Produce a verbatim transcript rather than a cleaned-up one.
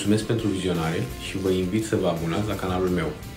mulțumesc pentru vizionare și vă invit să vă abonați la canalul meu.